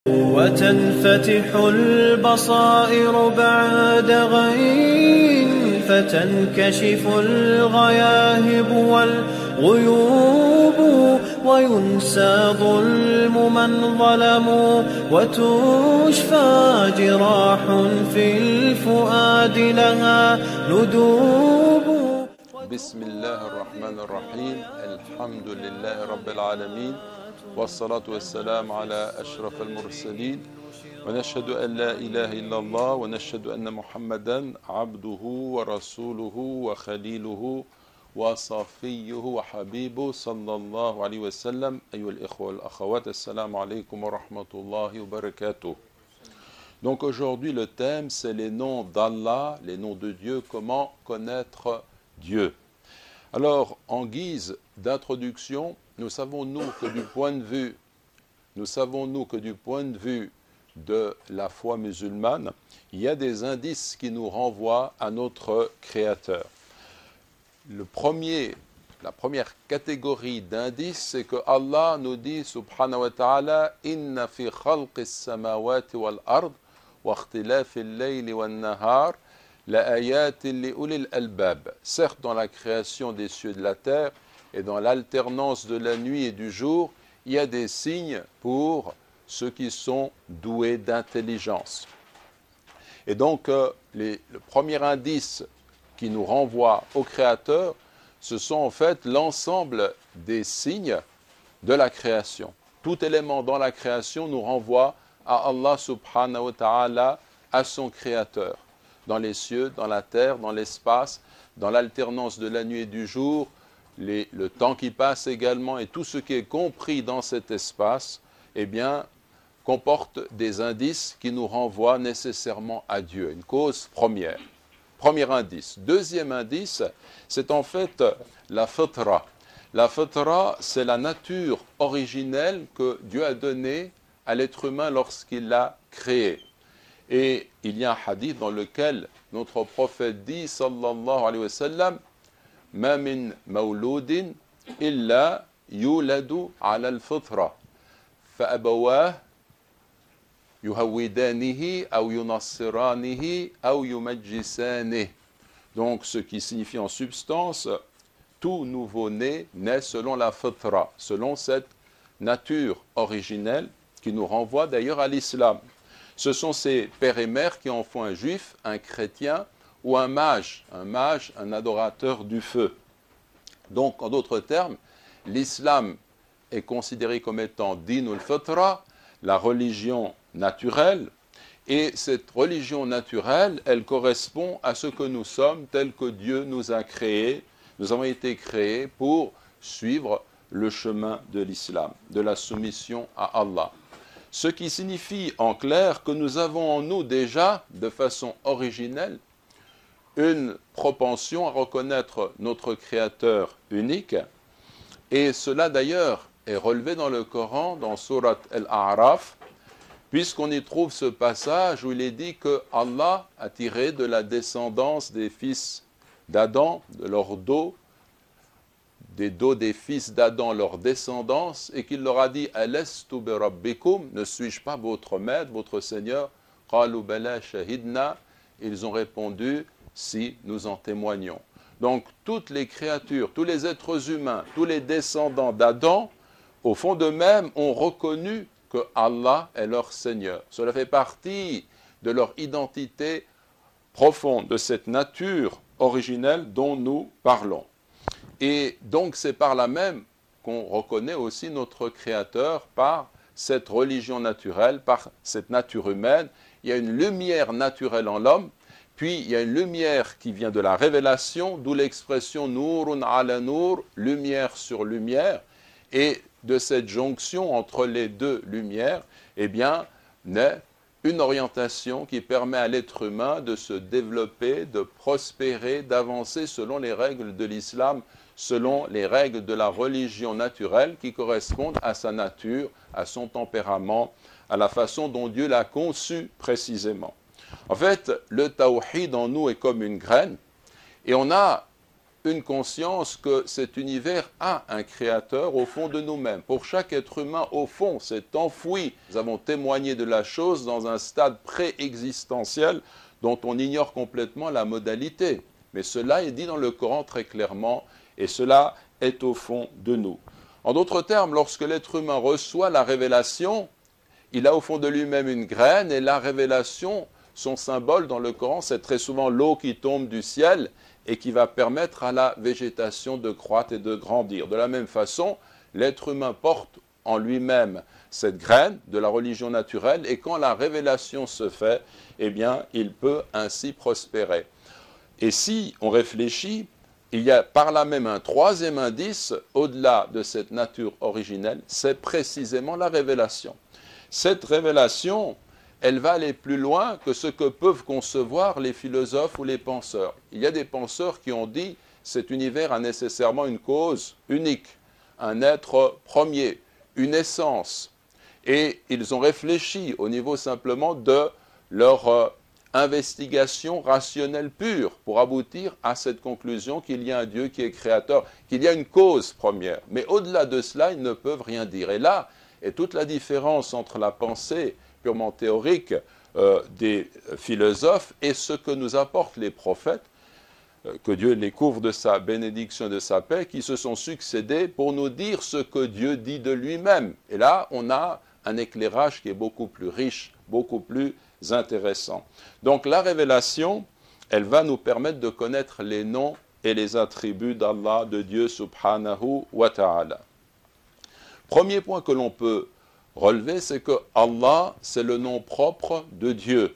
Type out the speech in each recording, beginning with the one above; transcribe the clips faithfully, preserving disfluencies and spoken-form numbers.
وتنفتح البصائر بعد غين فتنكشف الغياهب والغيوب وينسى ظلم من ظلموا وتشفى جراح في الفؤاد لها ندوب. بسم الله الرحمن الرحيم. الحمد لله رب العالمين والصلاة والسلام على أشرف المرسلين ونشهد أن لا إله إلا الله ونشهد أن محمدا عبده ورسوله وخليله وصفيه وحبيبه صلى الله عليه وسلم. أيها الإخوة والأخوات, السلام عليكم ورحمة الله وبركاته. Donc aujourd'hui le thème c'est les noms d'Allah, les noms de Dieu, comment connaître Dieu. Alors en guise d'introduction, nous savons nous que du point de vue, nous savons nous que du point de vue de la foi musulmane, il y a des indices qui nous renvoient à notre Créateur. Le premier, la première catégorie d'indices, c'est que Allah nous dit subhanahu wa ta'ala inna fi khalqis samawati wal ard wa ikhtilafil layli wan nahar la ayatin li ulil albab. Certes, dans la création des cieux et de la terre et dans l'alternance de la nuit et du jour, il y a des signes pour ceux qui sont doués d'intelligence. Et donc, euh, les, le premier indice qui nous renvoie au Créateur, ce sont en fait l'ensemble des signes de la création. Tout élément dans la création nous renvoie à Allah subhanahu wa ta'ala, à son Créateur. Dans les cieux, dans la terre, dans l'espace, dans l'alternance de la nuit et du jour, les, le temps qui passe également et tout ce qui est compris dans cet espace, eh bien, comporte des indices qui nous renvoient nécessairement à Dieu. Une cause première. Premier indice. Deuxième indice, c'est en fait la fitra. La fitra, c'est la nature originelle que Dieu a donnée à l'être humain lorsqu'il l'a créé. Et il y a un hadith dans lequel notre prophète dit, sallallahu alayhi wa sallam, ma min mawloudin illa yuladu ala al-fitra, fa abawah yuhawidanihi aw yunassiranihi aw yumajjisanihi. Donc ce qui signifie en substance, tout nouveau-né naît selon la fitra, selon cette nature originelle qui nous renvoie d'ailleurs à l'islam. Ce sont ces pères et mères qui en font un juif, un chrétien ou un mage, un mage, un adorateur du feu. Donc, en d'autres termes, l'islam est considéré comme étant dinul fitra, la religion naturelle, et cette religion naturelle, elle correspond à ce que nous sommes, tel que Dieu nous a créés. Nous avons été créés pour suivre le chemin de l'islam, de la soumission à Allah. Ce qui signifie en clair que nous avons en nous déjà, de façon originelle, une propension à reconnaître notre Créateur unique. Et cela d'ailleurs est relevé dans le Coran, dans Surat Al-A'raf, puisqu'on y trouve ce passage où il est dit que Allah a tiré de la descendance des fils d'Adam, de leur dos, des dos des fils d'Adam, leur descendance, et qu'il leur a dit « Alastu bi rabbikum » ne suis-je pas votre maître, votre Seigneur ? « Qalu bala shahidna » Ils ont répondu « Si, nous en témoignons ». Donc, toutes les créatures, tous les êtres humains, tous les descendants d'Adam, au fond d'eux-mêmes, ont reconnu que Allah est leur Seigneur. Cela fait partie de leur identité profonde, de cette nature originelle dont nous parlons. Et donc c'est par là même qu'on reconnaît aussi notre Créateur par cette religion naturelle, par cette nature humaine. Il y a une lumière naturelle en l'homme, puis il y a une lumière qui vient de la révélation, d'où l'expression « Nourun ala nour », lumière sur lumière, et de cette jonction entre les deux lumières, eh bien, naît une orientation qui permet à l'être humain de se développer, de prospérer, d'avancer selon les règles de l'islam, selon les règles de la religion naturelle qui correspondent à sa nature, à son tempérament, à la façon dont Dieu l'a conçu précisément. En fait, le tawhid en nous est comme une graine, et on a une conscience que cet univers a un créateur au fond de nous-mêmes. Pour chaque être humain, au fond, c'est enfoui. Nous avons témoigné de la chose dans un stade pré-existentiel dont on ignore complètement la modalité. Mais cela est dit dans le Coran très clairement, et cela est au fond de nous. En d'autres termes, lorsque l'être humain reçoit la révélation, il a au fond de lui-même une graine, et la révélation, son symbole dans le Coran, c'est très souvent l'eau qui tombe du ciel et qui va permettre à la végétation de croître et de grandir. De la même façon, l'être humain porte en lui-même cette graine de la religion naturelle, et quand la révélation se fait, eh bien, il peut ainsi prospérer. Et si on réfléchit, il y a par là même un troisième indice, au-delà de cette nature originelle, c'est précisément la révélation. Cette révélation, elle va aller plus loin que ce que peuvent concevoir les philosophes ou les penseurs. Il y a des penseurs qui ont dit que cet univers a nécessairement une cause unique, un être premier, une essence. Et ils ont réfléchi au niveau simplement de leur euh, investigation rationnelle pure pour aboutir à cette conclusion qu'il y a un Dieu qui est créateur, qu'il y a une cause première. Mais au-delà de cela, ils ne peuvent rien dire. Et là est toute la différence entre la pensée purement théorique euh, des philosophes et ce que nous apportent les prophètes, euh, que Dieu les couvre de sa bénédiction et de sa paix, qui se sont succédés pour nous dire ce que Dieu dit de lui-même. Et là, on a un éclairage qui est beaucoup plus riche, beaucoup plus intéressant. Donc la révélation, elle va nous permettre de connaître les noms et les attributs d'Allah, de Dieu subhanahu wa ta'ala. Premier point que l'on peut relever, c'est que Allah, c'est le nom propre de Dieu.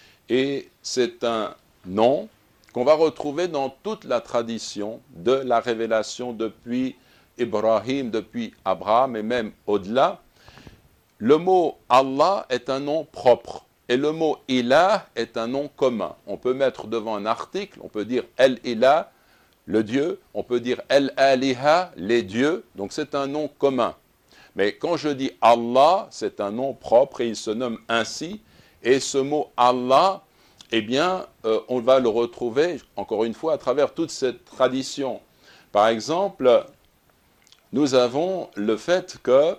Et c'est un nom qu'on va retrouver dans toute la tradition de la révélation depuis Ibrahim, depuis Abraham et même au-delà. Le mot Allah est un nom propre et le mot Ilah est un nom commun. On peut mettre devant un article, on peut dire El-Ilah, le Dieu, on peut dire El-Aliha, les dieux, donc c'est un nom commun. Mais quand je dis Allah, c'est un nom propre et il se nomme ainsi. Et ce mot Allah, eh bien, euh, on va le retrouver, encore une fois, à travers toute cette tradition. Par exemple, nous avons le fait que,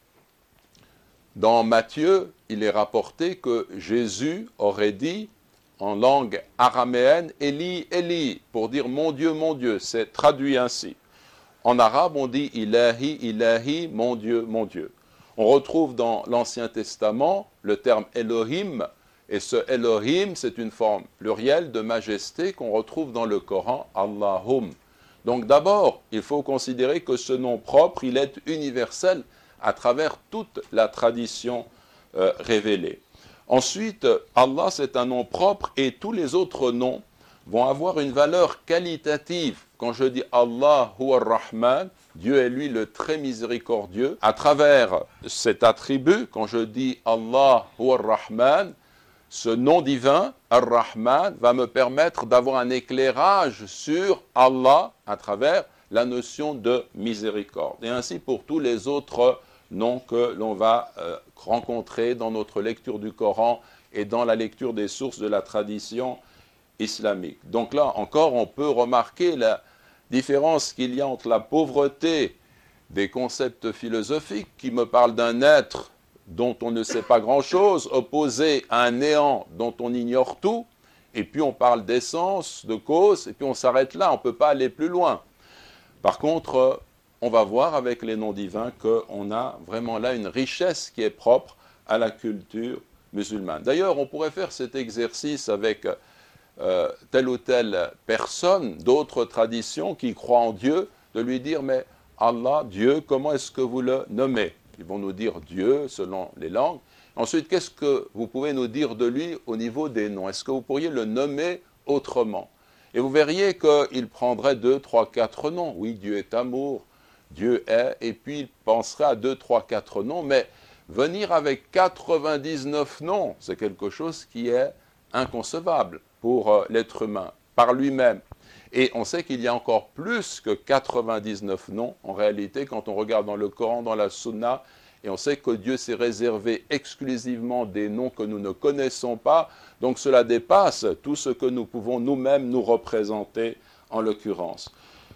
dans Matthieu, il est rapporté que Jésus aurait dit, en langue araméenne, Eli, Eli, pour dire mon Dieu, mon Dieu. C'est traduit ainsi. En arabe, on dit Ilahi, Ilahi, mon Dieu, mon Dieu. On retrouve dans l'Ancien Testament le terme Elohim, et ce Elohim, c'est une forme plurielle de majesté qu'on retrouve dans le Coran, Allahum. Donc d'abord, il faut considérer que ce nom propre, il est universel à travers toute la tradition euh, révélée. Ensuite, Allah, c'est un nom propre et tous les autres noms vont avoir une valeur qualitative. Quand je dis Allah huwa ar-Rahman, Dieu est lui le très miséricordieux. À travers cet attribut, quand je dis Allah huwa ar-Rahman, ce nom divin, ar-Rahman, va me permettre d'avoir un éclairage sur Allah à travers la notion de miséricorde. Et ainsi pour tous les autres noms que l'on va euh, rencontrer dans notre lecture du Coran et dans la lecture des sources de la tradition islamique. Donc là encore, on peut remarquer la différence qu'il y a entre la pauvreté des concepts philosophiques qui me parlent d'un être dont on ne sait pas grand-chose, opposé à un néant dont on ignore tout, et puis on parle d'essence, de cause, et puis on s'arrête là, on ne peut pas aller plus loin. Par contre, on va voir avec les noms divins qu'on a vraiment là une richesse qui est propre à la culture musulmane. D'ailleurs, on pourrait faire cet exercice avec euh, telle ou telle personne d'autres traditions qui croient en Dieu, de lui dire, mais Allah, Dieu, comment est-ce que vous le nommez? Ils vont nous dire Dieu selon les langues. Ensuite, qu'est-ce que vous pouvez nous dire de lui au niveau des noms? Est-ce que vous pourriez le nommer autrement? Et vous verriez qu'il prendrait deux, trois, quatre noms. Oui, Dieu est amour, Dieu est, et puis il penserait à deux, trois, quatre noms, mais venir avec quatre-vingt-dix-neuf noms, c'est quelque chose qui est inconcevable pour euh, l'être humain, par lui-même. Et on sait qu'il y a encore plus que quatre-vingt-dix-neuf noms, en réalité, quand on regarde dans le Coran, dans la Sunna, et on sait que Dieu s'est réservé exclusivement des noms que nous ne connaissons pas, donc cela dépasse tout ce que nous pouvons nous-mêmes nous représenter en l'occurrence.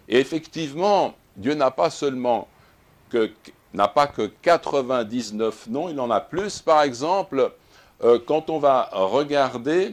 Et effectivement, Dieu n'a pas seulement que, n'a pas que quatre-vingt-dix-neuf noms, il en a plus. Par exemple, euh, quand on va regarder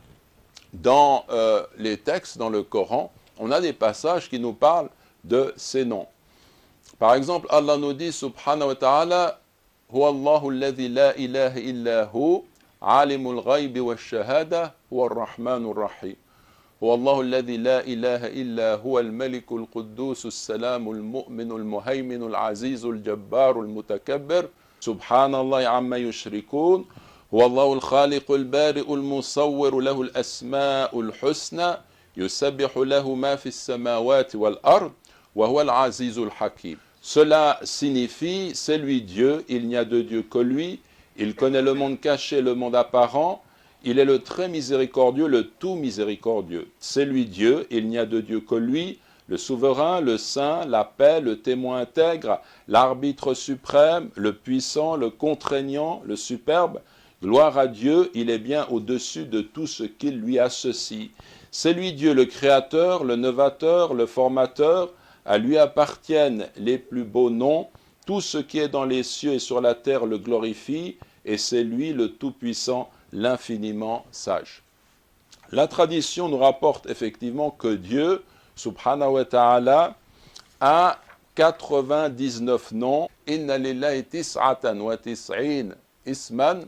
dans euh, les textes, dans le Coran, on a des passages qui nous parlent de ces noms. Par exemple, Allah nous dit, subhanahu wa ta'ala, « Huwa Allahu alladhi la ilaha illa hu, alimul ghaybi wa shahada, huwa ar-Rahmanur Rahim. هو الله الذي لا إله إلا هو الملك القدوس السلام المؤمن المهيمن العزيز الجبار المتكبر سبحان الله عما يشركون هو الله الخالق البارئ المصور له الأسماء الحسنى يسبح له ما في السماوات والأرض وهو العزيز الحكيم. Cela signifie, c'est lui Dieu, il n'y a de Dieu que lui, il connaît le monde caché, le monde apparent. Il est le très miséricordieux, le tout miséricordieux. C'est lui Dieu, il n'y a de Dieu que lui, le souverain, le saint, la paix, le témoin intègre, l'arbitre suprême, le puissant, le contraignant, le superbe. Gloire à Dieu, il est bien au-dessus de tout ce qu'il lui associe. C'est lui Dieu, le créateur, le novateur, le formateur. À lui appartiennent les plus beaux noms. Tout ce qui est dans les cieux et sur la terre le glorifie, et c'est lui le tout-puissant, l'infiniment sage. La tradition nous rapporte effectivement que Dieu, subhanahu wa ta'ala, a quatre-vingt-dix-neuf noms. Inna lillahi tis'atan wa tis'in isman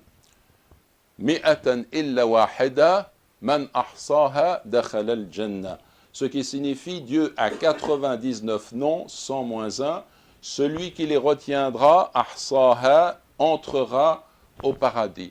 mi'atan illa wahida man ahsaha dakhala al-jannah. Ce qui signifie Dieu a quatre-vingt-dix-neuf noms, cent moins un. Celui qui les retiendra, ahsaha, entrera au paradis.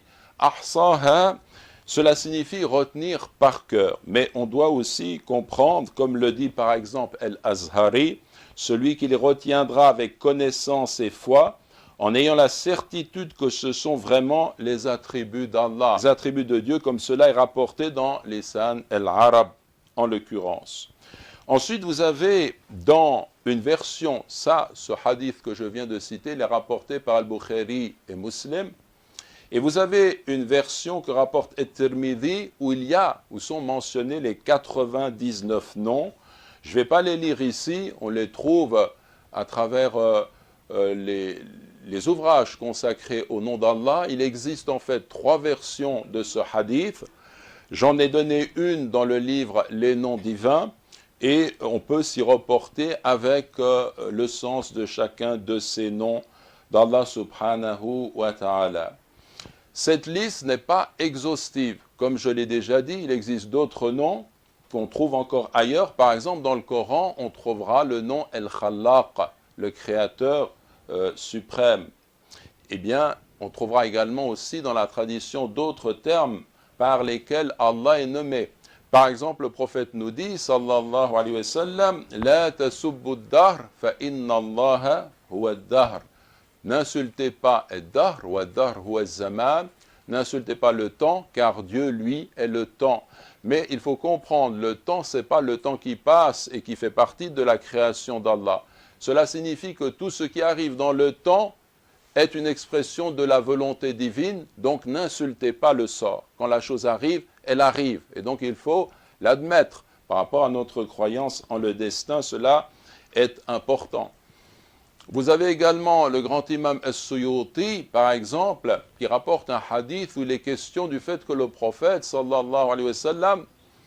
Ahsaha, cela signifie retenir par cœur, mais on doit aussi comprendre, comme le dit par exemple El-Azhari, celui qui les retiendra avec connaissance et foi, en ayant la certitude que ce sont vraiment les attributs d'Allah, les attributs de Dieu, comme cela est rapporté dans les Lisan el-Arab, en l'occurrence. Ensuite, vous avez dans une version, ça, ce hadith que je viens de citer, il est rapporté par Al-Bukhari et Muslim. Et vous avez une version que rapporte At-Tirmidhi où il y a, où sont mentionnés les quatre-vingt-dix-neuf noms. Je ne vais pas les lire ici, on les trouve à travers euh, euh, les, les ouvrages consacrés au nom d'Allah. Il existe en fait trois versions de ce hadith. J'en ai donné une dans le livre Les noms divins et on peut s'y reporter avec euh, le sens de chacun de ces noms d'Allah subhanahu wa ta'ala. Cette liste n'est pas exhaustive. Comme je l'ai déjà dit, il existe d'autres noms qu'on trouve encore ailleurs. Par exemple, dans le Coran, on trouvera le nom El-Khallaq, le créateur euh, suprême. Eh bien, on trouvera également aussi dans la tradition d'autres termes par lesquels Allah est nommé. Par exemple, le prophète nous dit, sallallahu alayhi wa sallam, « La tasubbu ad-dahr, fa inna Allaha huwa ad-dahr » N'insultez pas ad-dahr ou ad-dahr huwa az-zaman, n'insultez pas le temps, car Dieu, lui, est le temps. Mais il faut comprendre, le temps, ce n'est pas le temps qui passe et qui fait partie de la création d'Allah. Cela signifie que tout ce qui arrive dans le temps est une expression de la volonté divine, donc n'insultez pas le sort. Quand la chose arrive, elle arrive. Et donc il faut l'admettre. Par rapport à notre croyance en le destin, cela est important. Vous avez également le grand imam As-Suyuti, par exemple, qui rapporte un hadith où il est question du fait que le prophète, sallallahu alayhi wa sallam,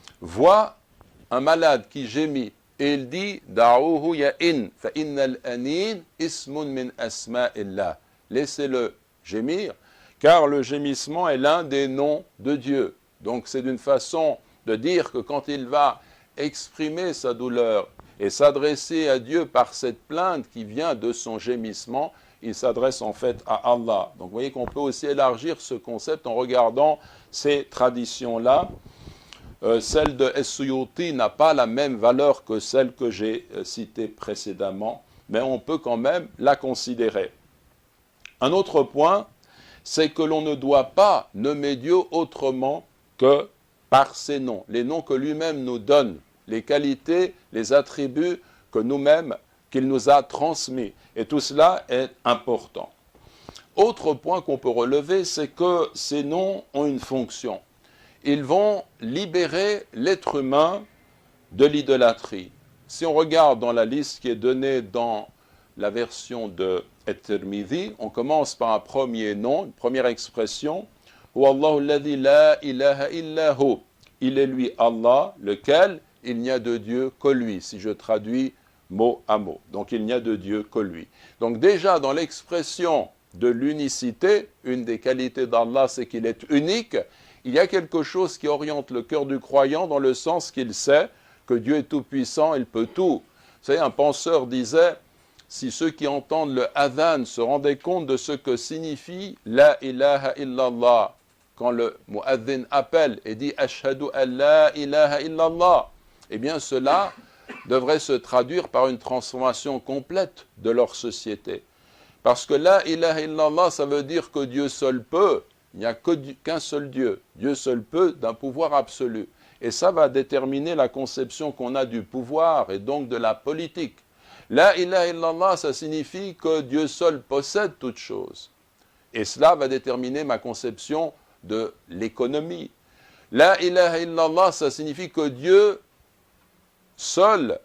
voit un malade qui gémit. Et il dit, « Da'uhu ya'in, fa innal anin ismun min asma'illah » Laissez-le gémir, car le gémissement est l'un des noms de Dieu. Donc c'est une façon de dire que quand il va exprimer sa douleur, et s'adresser à Dieu par cette plainte qui vient de son gémissement, il s'adresse en fait à Allah. Donc vous voyez qu'on peut aussi élargir ce concept en regardant ces traditions-là. Euh, celle de As-Suyuti n'a pas la même valeur que celle que j'ai euh, citée précédemment, mais on peut quand même la considérer. Un autre point, c'est que l'on ne doit pas nommer Dieu autrement que par ses noms, les noms que lui-même nous donne, les qualités, les attributs que nous-mêmes, qu'il nous a transmis. Et tout cela est important. Autre point qu'on peut relever, c'est que ces noms ont une fonction. Ils vont libérer l'être humain de l'idolâtrie. si on regarde dans la liste qui est donnée dans la version de At-Tirmidhi, on commence par un premier nom, une première expression. Wallahu alladhi la ilaha illa hu. Il est lui Allah, lequel il n'y a de Dieu que lui, si je traduis mot à mot. Donc il n'y a de Dieu que lui. Donc déjà dans l'expression de l'unicité, une des qualités d'Allah, c'est qu'il est unique. Il y a quelque chose qui oriente le cœur du croyant dans le sens qu'il sait que Dieu est tout-puissant, il peut tout. Vous savez, un penseur disait, si ceux qui entendent le adhan se rendaient compte de ce que signifie la ilaha illallah, quand le mu'adhin appelle et dit ashhadu an la ilaha illallah, eh bien cela devrait se traduire par une transformation complète de leur société. Parce que la ilaha illallah, ça veut dire que Dieu seul peut, il n'y a qu'un seul Dieu, Dieu seul peut d'un pouvoir absolu. Et ça va déterminer la conception qu'on a du pouvoir et donc de la politique. La ilaha illallah, ça signifie que Dieu seul possède toute chose. Et cela va déterminer ma conception de l'économie. La ilaha illallah, ça signifie que Dieu seul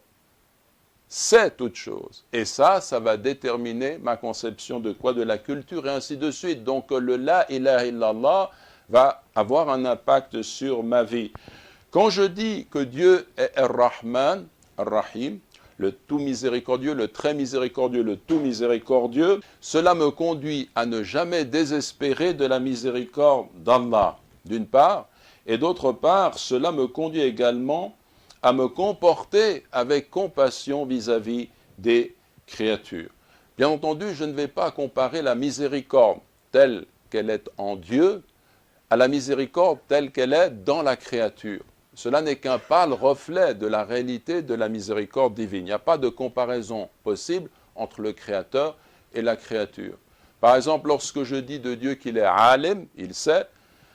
sait toute chose. Et ça, ça va déterminer ma conception de quoi? De la culture et ainsi de suite. Donc le la ilaha illallah va avoir un impact sur ma vie. Quand je dis que Dieu est Ar-Rahman, Ar-Rahim, le tout miséricordieux, le très miséricordieux, le tout miséricordieux, cela me conduit à ne jamais désespérer de la miséricorde d'Allah, d'une part, et d'autre part, cela me conduit également à me comporter avec compassion vis-à-vis des créatures. Bien entendu, je ne vais pas comparer la miséricorde telle qu'elle est en Dieu à la miséricorde telle qu'elle est dans la créature. Cela n'est qu'un pâle reflet de la réalité de la miséricorde divine. Il n'y a pas de comparaison possible entre le Créateur et la créature. Par exemple, lorsque je dis de Dieu qu'il est alim, il sait,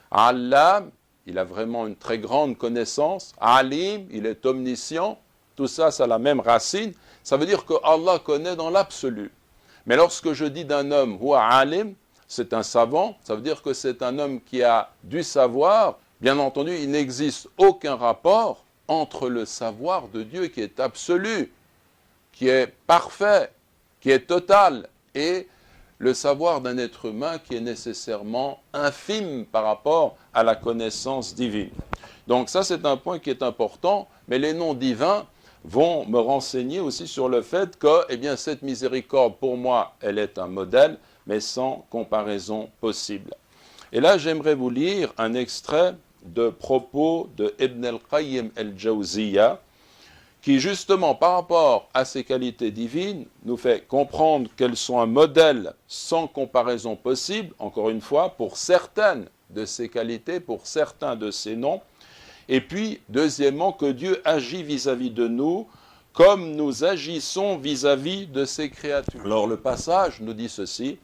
allam, il a vraiment une très grande connaissance, alim, il est omniscient, tout ça, ça a la même racine, ça veut dire que Allah connaît dans l'absolu. Mais lorsque je dis d'un homme, huwa alim, c'est un savant, ça veut dire que c'est un homme qui a du savoir. Bien entendu, il n'existe aucun rapport entre le savoir de Dieu qui est absolu, qui est parfait, qui est total, et le savoir d'un être humain qui est nécessairement infime par rapport à la connaissance divine. Donc ça, c'est un point qui est important, mais les noms divins vont me renseigner aussi sur le fait que, eh bien, cette miséricorde, pour moi, elle est un modèle, mais sans comparaison possible. Et là, j'aimerais vous lire un extrait de propos de Ibn al-Qayyim al-Jawziyya, qui justement, par rapport à ces qualités divines, nous fait comprendre qu'elles sont un modèle sans comparaison possible, encore une fois, pour certaines de ces qualités, pour certains de ces noms, et puis, deuxièmement, que Dieu agit vis-à-vis de nous comme nous agissons vis-à-vis de ses créatures. Alors, le passage nous dit ceci: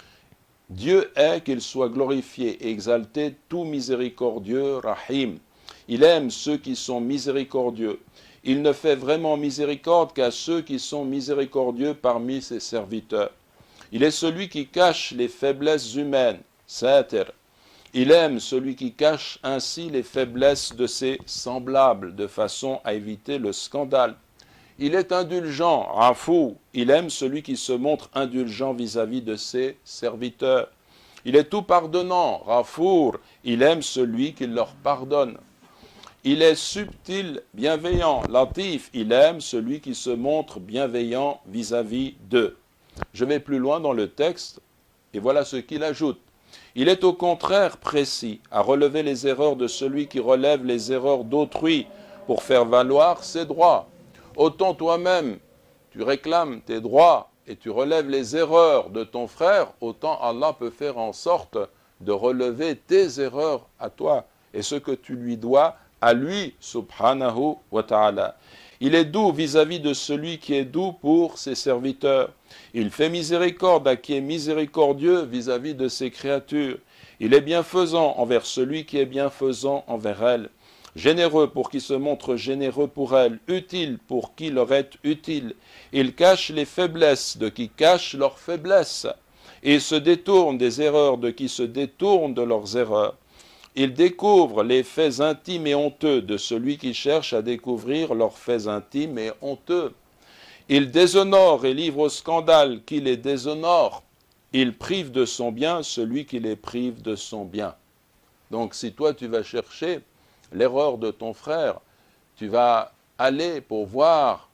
Dieu est, qu'il soit glorifié et exalté, tout miséricordieux, Rahim. Il aime ceux qui sont miséricordieux. Il ne fait vraiment miséricorde qu'à ceux qui sont miséricordieux parmi ses serviteurs. Il est celui qui cache les faiblesses humaines, Satir. Il aime celui qui cache ainsi les faiblesses de ses semblables, de façon à éviter le scandale. Il est indulgent, Rafou. Il aime celui qui se montre indulgent vis-à-vis de ses serviteurs. Il est tout pardonnant, Rafour. Il aime celui qui leur pardonne. Il est subtil, bienveillant, Latif. Il aime celui qui se montre bienveillant vis-à-vis d'eux. Je vais plus loin dans le texte, et voilà ce qu'il ajoute. Il est au contraire précis à relever les erreurs de celui qui relève les erreurs d'autrui pour faire valoir ses droits. Autant toi-même, tu réclames tes droits et tu relèves les erreurs de ton frère, autant Allah peut faire en sorte de relever tes erreurs à toi et ce que tu lui dois à lui, subhanahu wa ta'ala. Il est doux vis-à-vis de celui qui est doux pour ses serviteurs. Il fait miséricorde à qui est miséricordieux vis-à-vis de ses créatures. Il est bienfaisant envers celui qui est bienfaisant envers elles. Généreux pour qui se montre généreux pour elles. Utile pour qui leur est utile. Il cache les faiblesses de qui cache leurs faiblesses. Et se détourne des erreurs de qui se détournent de leurs erreurs. Il découvre les faits intimes et honteux de celui qui cherche à découvrir leurs faits intimes et honteux. Il déshonore et livre au scandale qui les déshonore. Il prive de son bien celui qui les prive de son bien. Donc si toi tu vas chercher l'erreur de ton frère, tu vas aller pour voir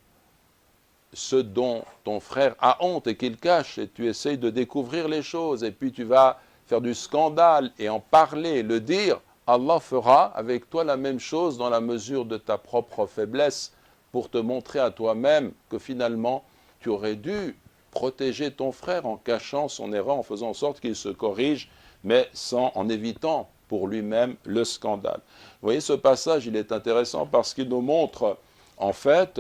ce dont ton frère a honte et qu'il cache, et tu essayes de découvrir les choses, et puis tu vas faire du scandale et en parler, le dire, Allah fera avec toi la même chose dans la mesure de ta propre faiblesse pour te montrer à toi-même que finalement tu aurais dû protéger ton frère en cachant son erreur, en faisant en sorte qu'il se corrige, mais sans, en évitant pour lui-même le scandale. Vous voyez, ce passage, il est intéressant parce qu'il nous montre en fait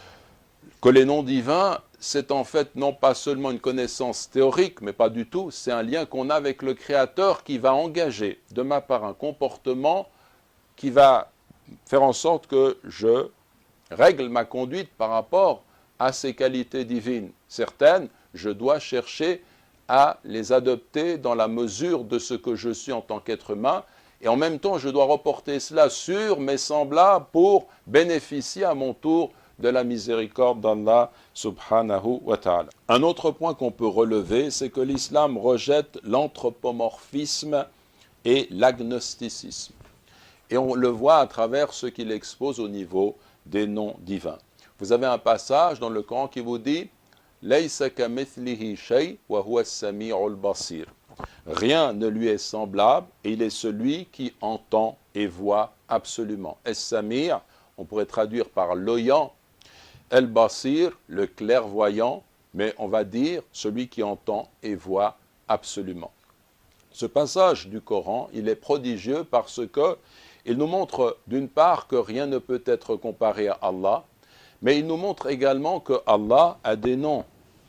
que les noms divins, c'est en fait non pas seulement une connaissance théorique, mais pas du tout, c'est un lien qu'on a avec le Créateur qui va engager de ma part un comportement qui va faire en sorte que je règle ma conduite par rapport à ces qualités divines. Certaines, je dois chercher à les adopter dans la mesure de ce que je suis en tant qu'être humain, et en même temps, je dois reporter cela sur mes semblables pour bénéficier à mon tour de la miséricorde d'Allah subhanahu wa ta'ala. Un autre point qu'on peut relever, c'est que l'islam rejette l'anthropomorphisme et l'agnosticisme. Et on le voit à travers ce qu'il expose au niveau des noms divins. Vous avez un passage dans le Coran qui vous dit « Laysa kamithlihi shay wa huwa as-sami'ul basir » Rien ne lui est semblable et il est celui qui entend et voit absolument. Es-Samir, on pourrait traduire par l'oyant, El-Basir, le clairvoyant, mais on va dire celui qui entend et voit absolument. Ce passage du Coran, il est prodigieux parce que il nous montre d'une part que rien ne peut être comparé à Allah, mais il nous montre également que Allah a des noms.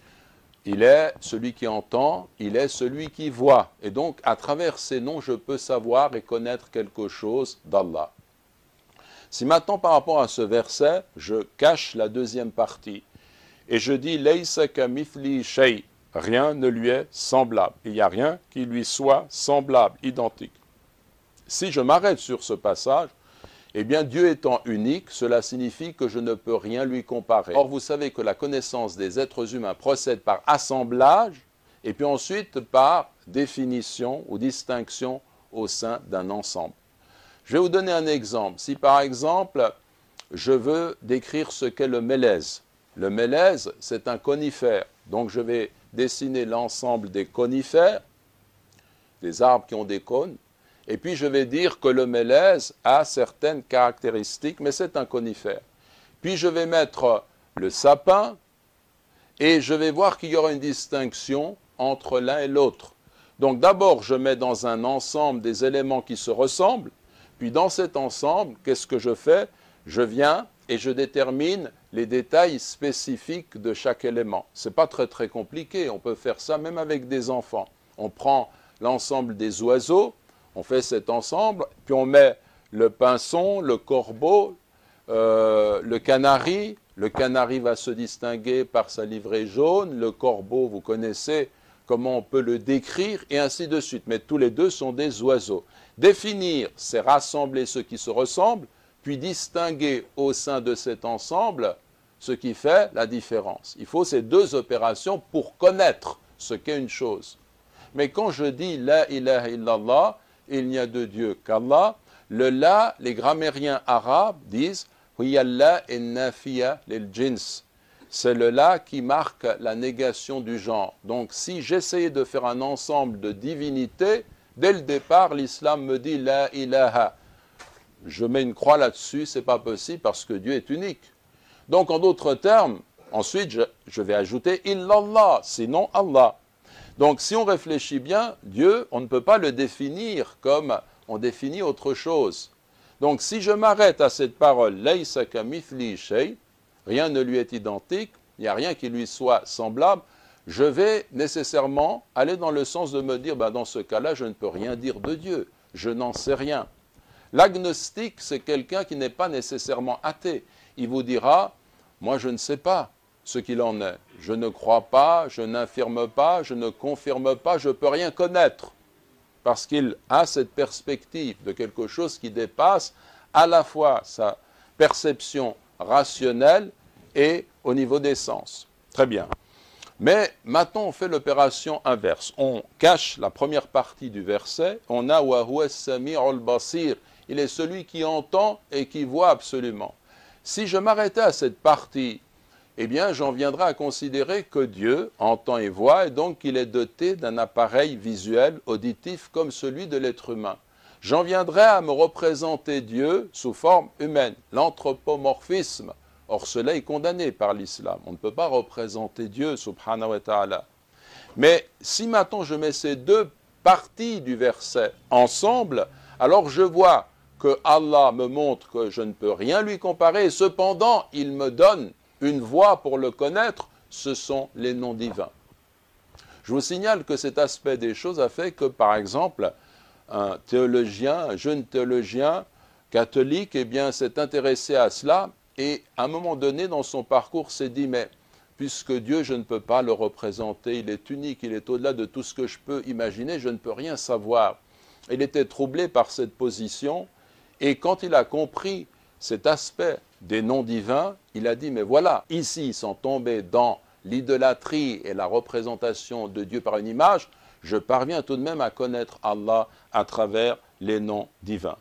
Il est celui qui entend, il est celui qui voit. Et donc, à travers ces noms, je peux savoir et connaître quelque chose d'Allah. Si maintenant, par rapport à ce verset, je cache la deuxième partie, et je dis « Laysa kamithli shay » rien ne lui est semblable. Il n'y a rien qui lui soit semblable, identique. Si je m'arrête sur ce passage, eh bien, Dieu étant unique, cela signifie que je ne peux rien lui comparer. Or, vous savez que la connaissance des êtres humains procède par assemblage, et puis ensuite par définition ou distinction au sein d'un ensemble. Je vais vous donner un exemple. Si par exemple, je veux décrire ce qu'est le mélèze. Le mélèze, c'est un conifère. Donc, je vais dessiner l'ensemble des conifères, des arbres qui ont des cônes, et puis je vais dire que le mélèze a certaines caractéristiques, mais c'est un conifère. Puis je vais mettre le sapin, et je vais voir qu'il y aura une distinction entre l'un et l'autre. Donc d'abord, je mets dans un ensemble des éléments qui se ressemblent, puis dans cet ensemble, qu'est-ce que je fais? Je viens et je détermine les détails spécifiques de chaque élément. Ce n'est pas très très compliqué, on peut faire ça même avec des enfants. On prend l'ensemble des oiseaux, on fait cet ensemble, puis on met le pinson, le corbeau, euh, le canari. Le canari va se distinguer par sa livrée jaune. Le corbeau, vous connaissez comment on peut le décrire, et ainsi de suite. Mais tous les deux sont des oiseaux. Définir, c'est rassembler ceux qui se ressemblent, puis distinguer au sein de cet ensemble ce qui fait la différence. Il faut ces deux opérations pour connaître ce qu'est une chose. Mais quand je dis « La ilaha illallah », il n'y a de Dieu qu'Allah. Le la, les grammairiens arabes disent Huyallah et nafiya lil jins. C'est le la qui marque la négation du genre. Donc si j'essayais de faire un ensemble de divinités, dès le départ, l'islam me dit la ilaha. Je mets une croix là-dessus, c'est pas possible parce que Dieu est unique. Donc en d'autres termes, ensuite je, je vais ajouter illallah, sinon Allah. Donc, si on réfléchit bien, Dieu, on ne peut pas le définir comme on définit autre chose. Donc, si je m'arrête à cette parole, « Laysa kamithli shay », rien ne lui est identique, il n'y a rien qui lui soit semblable, je vais nécessairement aller dans le sens de me dire, ben, dans ce cas-là, je ne peux rien dire de Dieu, je n'en sais rien. L'agnostique, c'est quelqu'un qui n'est pas nécessairement athée. Il vous dira, moi, je ne sais pas ce qu'il en est. Je ne crois pas, je n'affirme pas, je ne confirme pas, je ne peux rien connaître. parce qu'il a cette perspective de quelque chose qui dépasse à la fois sa perception rationnelle et au niveau des sens. Très bien. Mais maintenant, on fait l'opération inverse. On cache la première partie du verset. On a « wa huwa as-sami'ul basir ». Il est celui qui entend et qui voit absolument. Si je m'arrêtais à cette partie, eh bien, j'en viendrai à considérer que Dieu entend et voit, et donc qu'il est doté d'un appareil visuel, auditif, comme celui de l'être humain. J'en viendrai à me représenter Dieu sous forme humaine, l'anthropomorphisme. Or, cela est condamné par l'islam. On ne peut pas représenter Dieu, subhanahu wa ta'ala. Mais si maintenant je mets ces deux parties du verset ensemble, alors je vois que Allah me montre que je ne peux rien lui comparer, et cependant, il me donne une voie pour le connaître, ce sont les noms divins. Je vous signale que cet aspect des choses a fait que, par exemple, un théologien, un jeune théologien catholique, eh bien, s'est intéressé à cela, et à un moment donné, dans son parcours, s'est dit, mais puisque Dieu, je ne peux pas le représenter, il est unique, il est au-delà de tout ce que je peux imaginer, je ne peux rien savoir. Il était troublé par cette position, et quand il a compris cet aspect des noms divins, il a dit, mais voilà, ici, sans tomber dans l'idolâtrie et la représentation de Dieu par une image, je parviens tout de même à connaître Allah à travers les noms divins.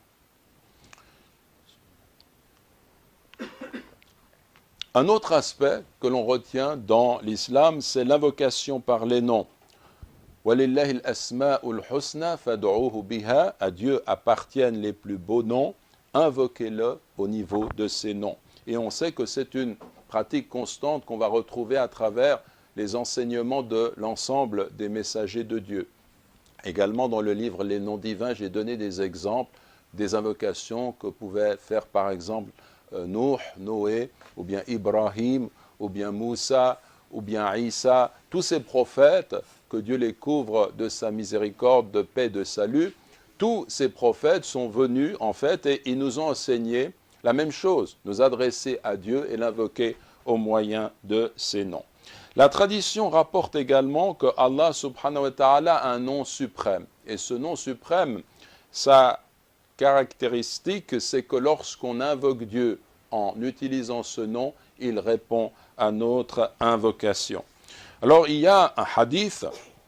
Un autre aspect que l'on retient dans l'islam, c'est l'invocation par les noms. وَلِلَّهِ الْأَسْمَاءُ الْحُسْنَى فَادْعُوهُ بِهَا. À Dieu appartiennent les plus beaux noms, invoquez-le au niveau de ces noms. Et on sait que c'est une pratique constante qu'on va retrouver à travers les enseignements de l'ensemble des messagers de Dieu. Également dans le livre Les noms divins, j'ai donné des exemples des invocations que pouvait faire par exemple euh, Nuh, Noé, ou bien Ibrahim, ou bien Moussa, ou bien Isa, tous ces prophètes, que Dieu les couvre de sa miséricorde, de paix, de salut, tous ces prophètes sont venus en fait et ils nous ont enseigné la même chose, nous adresser à Dieu et l'invoquer au moyen de ses noms. La tradition rapporte également que Allah subhanahu wa ta'ala a un nom suprême. Et ce nom suprême, sa caractéristique, c'est que lorsqu'on invoque Dieu en utilisant ce nom, il répond à notre invocation. Alors il y a un hadith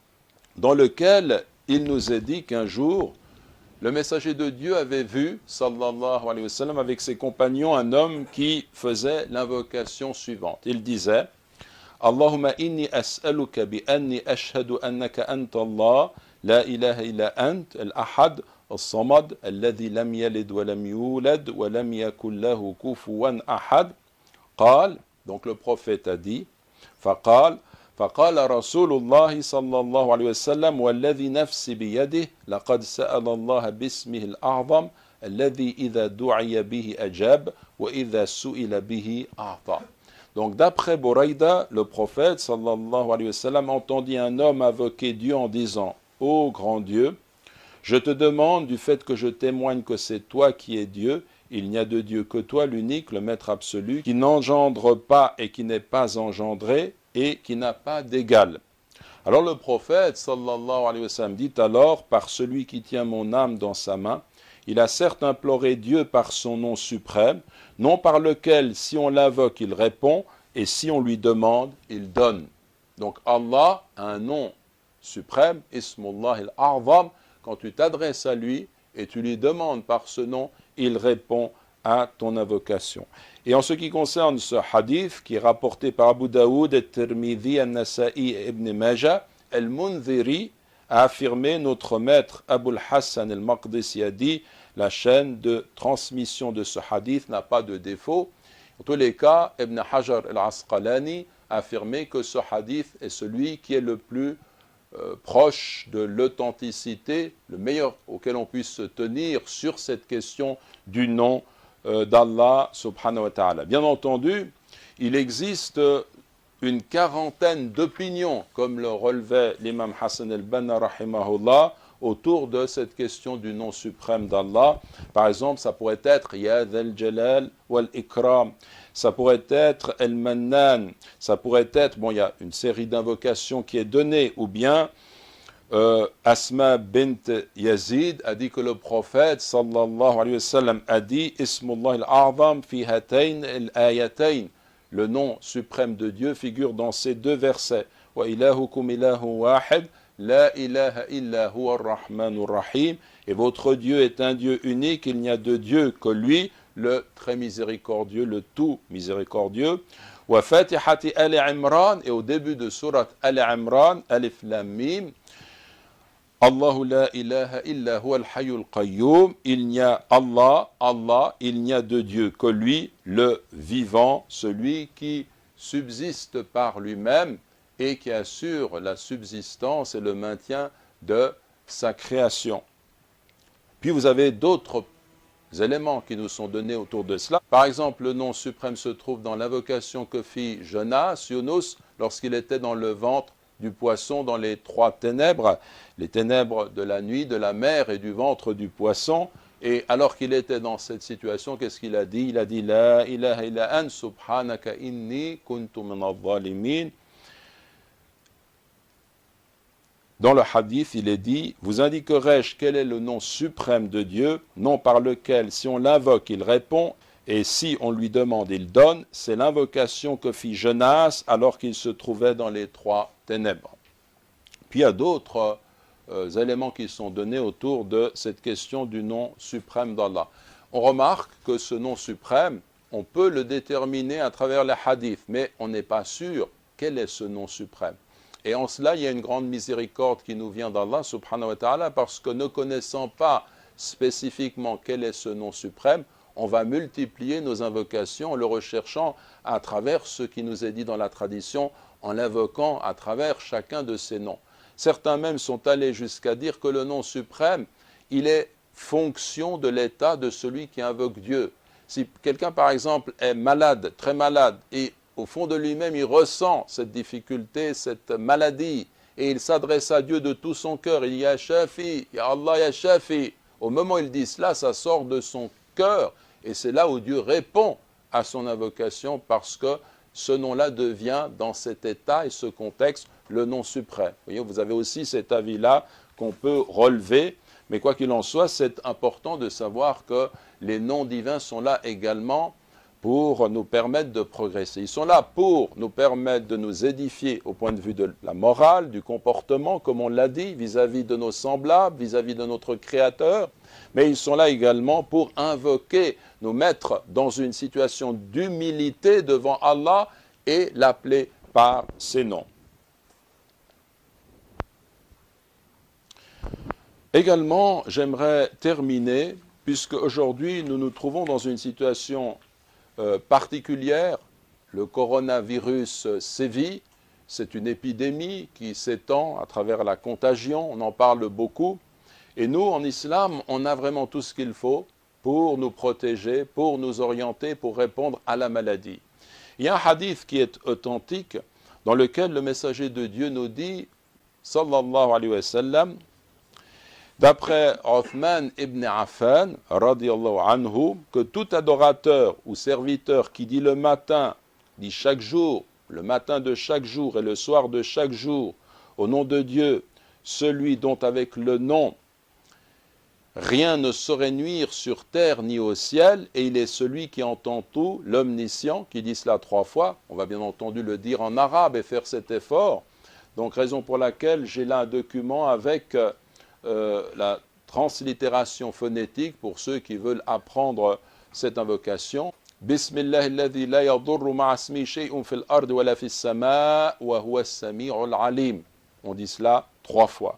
dans lequel il nous est dit qu'un jour, le messager de Dieu avait vu, sallallahu alayhi wa sallam, avec ses compagnons, un homme qui faisait l'invocation suivante. Il disait, Allahumma inni as'aluka bi anni ashhadu annaka anta Allah, la ilaha illa ant, al-ahad, al-samad, alladhi lam yalid wa lam yulad, wa lam yakun lahu kufuwan ahad. Qal, donc le prophète a dit, faqal, فقال رسول الله صلى الله عليه وسلم والذي نفسي بيده لقد سأل الله باسمه الأعظم الذي إذا دعي به أجاب وإذا سئل به أعطى. Donc d'après Bouraïda, le prophète sallallahu alayhi wa sallam entendit un homme invoquer Dieu en disant « Ô grand Dieu, je te demande du fait que je témoigne que c'est toi qui es Dieu, il n'y a de Dieu que toi, l'unique, le maître absolu, qui n'engendre pas et qui n'est pas engendré, et qui n'a pas d'égal. » Alors le prophète, sallallahu alayhi wa sallam, dit alors, par celui qui tient mon âme dans sa main, il a certes imploré Dieu par son nom suprême, nom par lequel, si on l'invoque, il répond, et si on lui demande, il donne. Donc Allah a un nom suprême, Ismullah al-A'zam, quand tu t'adresses à lui et tu lui demandes par ce nom, il répond à ton invocation. Et en ce qui concerne ce hadith, qui est rapporté par Abu Daoud, At-Tirmidhi, An-Nasa'i et Ibn Majah, Al-Mundhiri a affirmé, notre maître Abul Hassan al-Maqdisi a dit, la chaîne de transmission de ce hadith n'a pas de défaut. En tous les cas, Ibn Hajar al-Asqalani a affirmé que ce hadith est celui qui est le plus euh, proche de l'authenticité, le meilleur auquel on puisse se tenir sur cette question du nom d'Allah subhanahu wa ta'ala. Bien entendu, il existe une quarantaine d'opinions, comme le relevait l'imam Hassan al-Banna rahimahullah, autour de cette question du nom suprême d'Allah. Par exemple, ça pourrait être Ya Dhal Jalal wal Ikram, ça pourrait être El Mannan, ça pourrait être, bon, il y a une série d'invocations qui est donnée, ou bien euh, Asma bint Yazid a dit que le prophète sallallahu alayhi wa sallam a dit Ismullah al-A'zam fi hatayn al-ayatayn. Le nom suprême de Dieu figure dans ces deux versets. Wa ilahukum ilahu wahid, la ilaha illa huwa ar-rahmanur rahim. Et votre Dieu est un Dieu unique, il n'y a de Dieu que lui, le très miséricordieux, le tout miséricordieux. Wa fatihati Ali Imran, et au début de sourate Ali Imran, Alif Lam Mim, Allahu la ilaha illa huwa al-hayyul qayyum, il n'y a Allah, Allah, il n'y a de Dieu que lui, le vivant, celui qui subsiste par lui-même et qui assure la subsistance et le maintien de sa création. Puis vous avez d'autres éléments qui nous sont donnés autour de cela. Par exemple, le nom suprême se trouve dans l'invocation que fit Jonas, Yunus, lorsqu'il était dans le ventre du poisson, dans les trois ténèbres, les ténèbres de la nuit, de la mer et du ventre du poisson. Et alors qu'il était dans cette situation, qu'est-ce qu'il a dit? Il a dit « La ilaha illa an subhanaka inni kuntu min al-zalimin » Dans le hadith, il est dit « Vous indiquerai-je quel est le nom suprême de Dieu, nom par lequel, si on l'invoque, il répond, et si on lui demande, il donne. C'est l'invocation que fit Jonas alors qu'il se trouvait dans les trois ténèbres. » Puis il y a d'autres euh, éléments qui sont donnés autour de cette question du nom suprême d'Allah. On remarque que ce nom suprême, on peut le déterminer à travers les hadiths, mais on n'est pas sûr quel est ce nom suprême. Et en cela, il y a une grande miséricorde qui nous vient d'Allah subhanahu wa ta'ala, parce que ne connaissant pas spécifiquement quel est ce nom suprême, on va multiplier nos invocations en le recherchant à travers ce qui nous est dit dans la tradition, en l'invoquant à travers chacun de ces noms. Certains même sont allés jusqu'à dire que le nom suprême, il est fonction de l'état de celui qui invoque Dieu. Si quelqu'un, par exemple, est malade, très malade, et au fond de lui-même, il ressent cette difficulté, cette maladie, et il s'adresse à Dieu de tout son cœur. Il dit « Ya Shafi, Ya Allah, Ya Shafi ». Au moment où il dit cela, ça sort de son cœur, et c'est là où Dieu répond à son invocation, parce que ce nom-là devient, dans cet état et ce contexte, le nom suprême. Vous voyez, vous avez aussi cet avis-là qu'on peut relever, mais quoi qu'il en soit, c'est important de savoir que les noms divins sont là également pour nous permettre de progresser. Ils sont là pour nous permettre de nous édifier au point de vue de la morale, du comportement, comme on l'a dit, vis-à-vis de nos semblables, vis-à-vis de notre Créateur, mais ils sont là également pour invoquer, nous mettre dans une situation d'humilité devant Allah et l'appeler par ses noms. Également, j'aimerais terminer, puisque aujourd'hui nous nous trouvons dans une situation Euh, particulière, le coronavirus euh, sévit, c'est une épidémie qui s'étend à travers la contagion, on en parle beaucoup, et nous, en islam, on a vraiment tout ce qu'il faut pour nous protéger, pour nous orienter, pour répondre à la maladie. Il y a un hadith qui est authentique, dans lequel le messager de Dieu nous dit, sallallahu alayhi wa sallam, d'après Othman ibn Affan, radiyallahu anhu, que tout adorateur ou serviteur qui dit le matin, dit chaque jour, le matin de chaque jour et le soir de chaque jour, au nom de Dieu, celui dont avec le nom rien ne saurait nuire sur terre ni au ciel, et il est celui qui entend tout, l'omniscient, qui dit cela trois fois. On va bien entendu le dire en arabe et faire cet effort. Donc, raison pour laquelle j'ai là un document avec Euh, la translittération phonétique pour ceux qui veulent apprendre cette invocation. Bismillah alladhi la yadurru ma'a ismihi shay'un fil ard wa la fis sama' wa huwa as-sami'ul 'alim. On dit cela trois fois.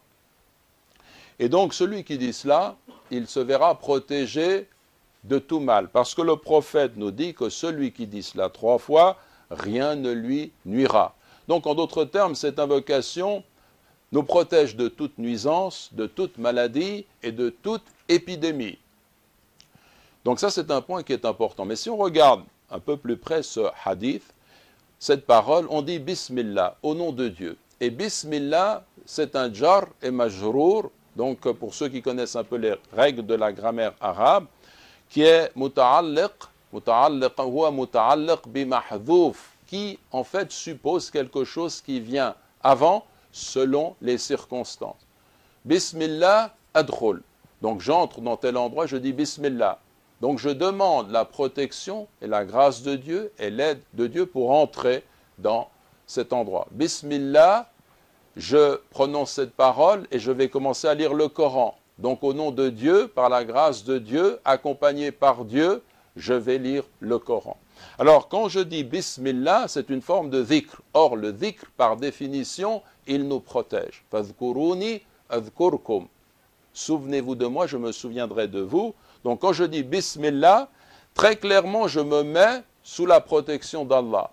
Et donc celui qui dit cela, il se verra protégé de tout mal, parce que le prophète nous dit que celui qui dit cela trois fois, rien ne lui nuira. Donc en d'autres termes, cette invocation nous protège de toute nuisance, de toute maladie et de toute épidémie. Donc ça, c'est un point qui est important. Mais si on regarde un peu plus près ce hadith, cette parole, on dit Bismillah, au nom de Dieu. Et Bismillah, c'est un jar et majrour, donc pour ceux qui connaissent un peu les règles de la grammaire arabe, qui est muta'alliq, muta'alliq huwa muta'alliq bi mahdhouf, qui en fait suppose quelque chose qui vient avant, selon les circonstances. Bismillah adkhul. Donc j'entre dans tel endroit, je dis Bismillah. Donc je demande la protection et la grâce de Dieu et l'aide de Dieu pour entrer dans cet endroit. Bismillah, je prononce cette parole et je vais commencer à lire le Coran. Donc au nom de Dieu, par la grâce de Dieu, accompagné par Dieu, je vais lire le Coran. Alors quand je dis Bismillah, c'est une forme de dhikr. Or le dhikr, par définition, il nous protège. Fadhkuruni adhkurkum. Souvenez-vous de moi, je me souviendrai de vous. Donc quand je dis Bismillah, très clairement je me mets sous la protection d'Allah.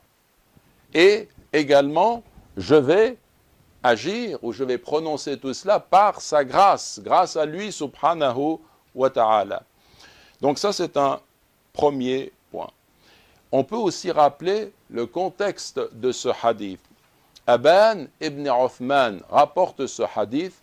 Et également, je vais agir ou je vais prononcer tout cela par sa grâce, grâce à lui subhanahu wa ta'ala. Donc ça c'est un premier point. On peut aussi rappeler le contexte de ce hadith. Aban ibn Uthman rapporte ce hadith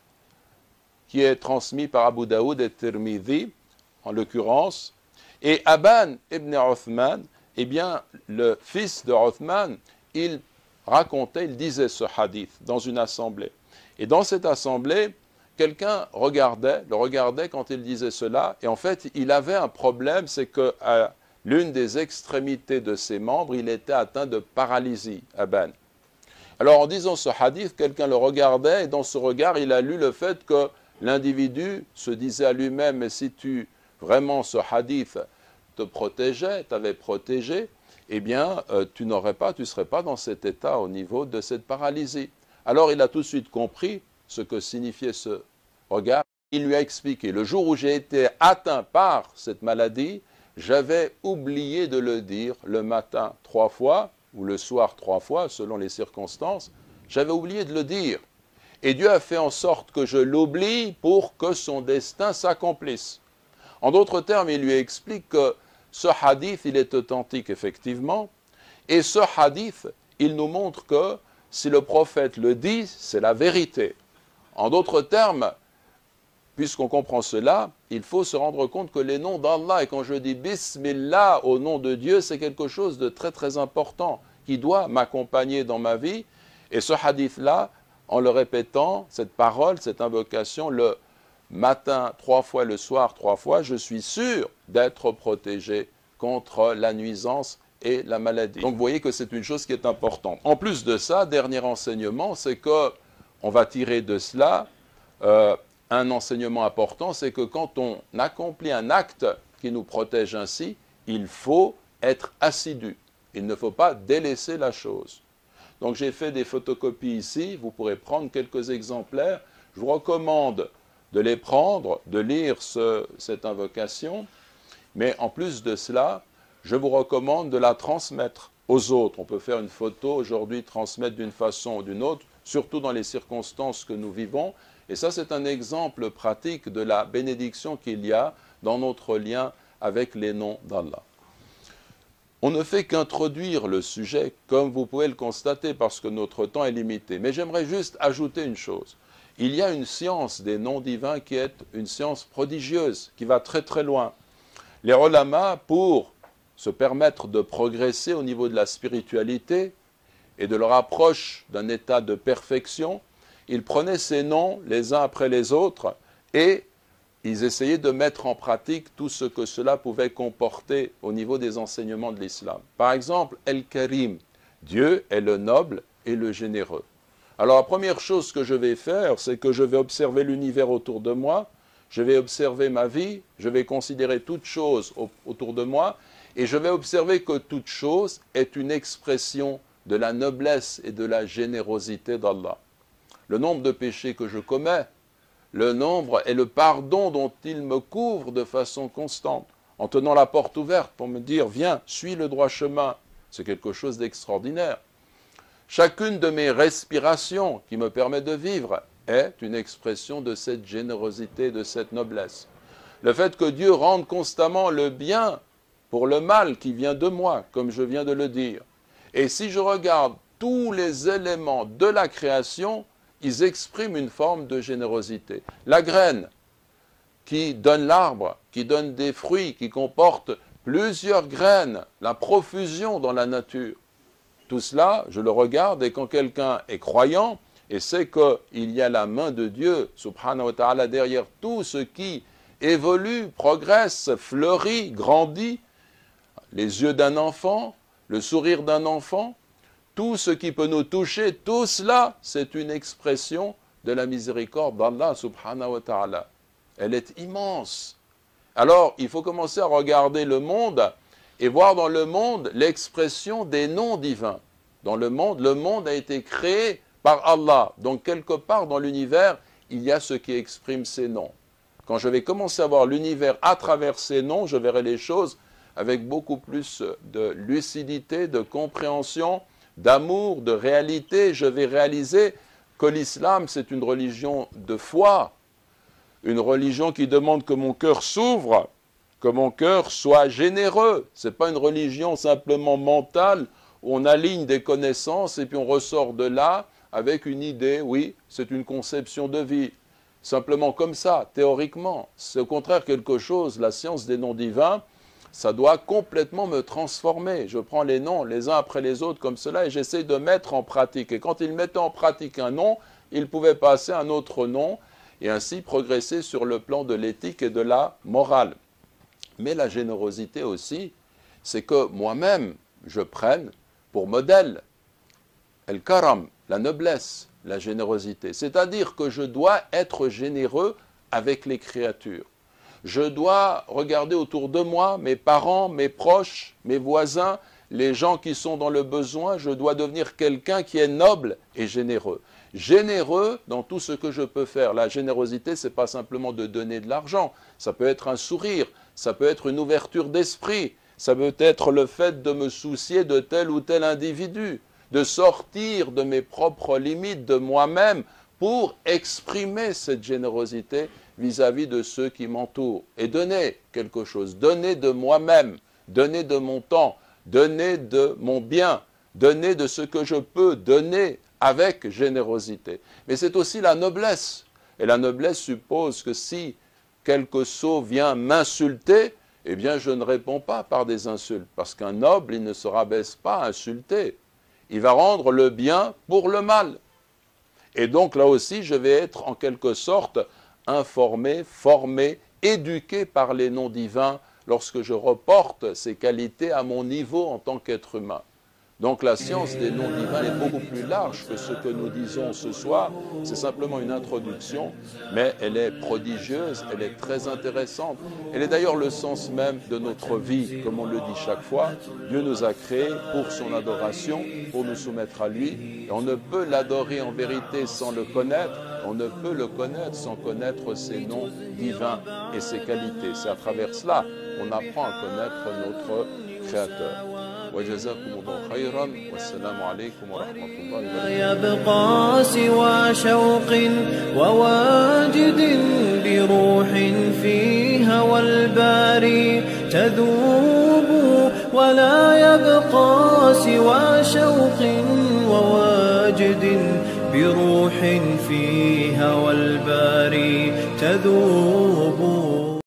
qui est transmis par Abu Daoud et Tirmidhi, en l'occurrence. Et Aban ibn Uthman, eh bien, le fils de Uthman, il racontait, il disait ce hadith dans une assemblée. Et dans cette assemblée, quelqu'un regardait, le regardait quand il disait cela, et en fait, il avait un problème, c'est qu'à l'une des extrémités de ses membres, il était atteint de paralysie, Aban. Alors, en disant ce hadith, quelqu'un le regardait, et dans ce regard, il a lu le fait que l'individu se disait à lui-même, mais si tu, vraiment, ce hadith te protégeait, t'avait protégé, eh bien, euh, tu n'aurais pas, tu ne serais pas dans cet état au niveau de cette paralysie. Alors, il a tout de suite compris ce que signifiait ce regard. Il lui a expliqué, le jour où j'ai été atteint par cette maladie, j'avais oublié de le dire le matin trois fois, ou le soir trois fois, selon les circonstances, j'avais oublié de le dire. Et Dieu a fait en sorte que je l'oublie pour que son destin s'accomplisse. En d'autres termes, il lui explique que ce hadith, il est authentique, effectivement, et ce hadith, il nous montre que si le prophète le dit, c'est la vérité. En d'autres termes, puisqu'on comprend cela, il faut se rendre compte que les noms d'Allah, et quand je dis Bismillah au nom de Dieu, c'est quelque chose de très très important qui doit m'accompagner dans ma vie. Et ce hadith-là, en le répétant, cette parole, cette invocation, le matin trois fois, le soir trois fois, je suis sûr d'être protégé contre la nuisance et la maladie. Donc vous voyez que c'est une chose qui est importante. En plus de ça, dernier enseignement, c'est que on va tirer de cela euh, un enseignement important, c'est que quand on accomplit un acte qui nous protège ainsi, il faut être assidu. Il ne faut pas délaisser la chose. Donc j'ai fait des photocopies ici, vous pourrez prendre quelques exemplaires. Je vous recommande de les prendre, de lire ce, cette invocation, mais en plus de cela, je vous recommande de la transmettre aux autres. On peut faire une photo aujourd'hui, transmettre d'une façon ou d'une autre, surtout dans les circonstances que nous vivons. Et ça, c'est un exemple pratique de la bénédiction qu'il y a dans notre lien avec les noms d'Allah. On ne fait qu'introduire le sujet, comme vous pouvez le constater, parce que notre temps est limité. Mais j'aimerais juste ajouter une chose. Il y a une science des noms divins qui est une science prodigieuse, qui va très très loin. Les ulama, pour se permettre de progresser au niveau de la spiritualité et de leur approche d'un état de perfection, ils prenaient ces noms les uns après les autres et ils essayaient de mettre en pratique tout ce que cela pouvait comporter au niveau des enseignements de l'islam. Par exemple, El-Karim, Dieu est le noble et le généreux. Alors la première chose que je vais faire, c'est que je vais observer l'univers autour de moi, je vais observer ma vie, je vais considérer toute chose autour de moi, et je vais observer que toute chose est une expression de la noblesse et de la générosité d'Allah. Le nombre de péchés que je commets, le nombre et le pardon dont il me couvre de façon constante, en tenant la porte ouverte pour me dire « Viens, suis le droit chemin », c'est quelque chose d'extraordinaire. Chacune de mes respirations qui me permet de vivre est une expression de cette générosité, de cette noblesse. Le fait que Dieu rende constamment le bien pour le mal qui vient de moi, comme je viens de le dire. Et si je regarde tous les éléments de la création, ils expriment une forme de générosité. La graine qui donne l'arbre, qui donne des fruits, qui comporte plusieurs graines, la profusion dans la nature. Tout cela, je le regarde et quand quelqu'un est croyant, et c'est qu'il y a la main de Dieu, subhanahu wa ta'ala, derrière tout ce qui évolue, progresse, fleurit, grandit. Les yeux d'un enfant, le sourire d'un enfant, tout ce qui peut nous toucher, tout cela, c'est une expression de la miséricorde d'Allah subhanahu wa ta'ala. Elle est immense. Alors, il faut commencer à regarder le monde et voir dans le monde l'expression des noms divins. Dans le monde, le monde a été créé par Allah. Donc, quelque part dans l'univers, il y a ce qui exprime ces noms. Quand je vais commencer à voir l'univers à travers ces noms, je verrai les choses avec beaucoup plus de lucidité, de compréhension, d'amour, de réalité. Je vais réaliser que l'islam, c'est une religion de foi, une religion qui demande que mon cœur s'ouvre, que mon cœur soit généreux. Ce n'est pas une religion simplement mentale où on aligne des connaissances et puis on ressort de là avec une idée, oui, c'est une conception de vie. Simplement comme ça, théoriquement. C'est au contraire quelque chose, la science des noms divins, ça doit complètement me transformer. Je prends les noms les uns après les autres comme cela et j'essaie de mettre en pratique. Et quand ils mettaient en pratique un nom, ils pouvaient passer à un autre nom et ainsi progresser sur le plan de l'éthique et de la morale. Mais la générosité aussi, c'est que moi-même, je prenne pour modèle el-karam, la noblesse, la générosité. C'est-à-dire que je dois être généreux avec les créatures. Je dois regarder autour de moi, mes parents, mes proches, mes voisins, les gens qui sont dans le besoin. Je dois devenir quelqu'un qui est noble et généreux. Généreux dans tout ce que je peux faire. La générosité, ce n'est pas simplement de donner de l'argent. Ça peut être un sourire, ça peut être une ouverture d'esprit, ça peut être le fait de me soucier de tel ou tel individu, de sortir de mes propres limites, de moi-même, pour exprimer cette générosité vis-à-vis de ceux qui m'entourent. Et donner quelque chose, donner de moi-même, donner de mon temps, donner de mon bien, donner de ce que je peux, donner avec générosité. Mais c'est aussi la noblesse. Et la noblesse suppose que si quelque sot vient m'insulter, eh bien je ne réponds pas par des insultes, parce qu'un noble, il ne se rabaisse pas à insulter. Il va rendre le bien pour le mal. Et donc là aussi, je vais être en quelque sorte informé, formé, éduqué par les noms divins lorsque je reporte ces qualités à mon niveau en tant qu'être humain. Donc la science des noms divins est beaucoup plus large que ce que nous disons ce soir. C'est simplement une introduction, mais elle est prodigieuse, elle est très intéressante. Elle est d'ailleurs le sens même de notre vie, comme on le dit chaque fois. Dieu nous a créés pour son adoration, pour nous soumettre à lui. Et on ne peut l'adorer en vérité sans le connaître. On ne peut le connaître sans connaître ses noms divins et ses qualités. C'est à travers cela qu'on apprend à connaître notre Créateur. وجزاكم الله خيرا والسلام عليكم ورحمة الله وبركاته. يبقى سوى شوق وواجد بروح في هوى الباري تذوب ولا يبقى سوى شوق وواجد بروح في هوى الباري تذوب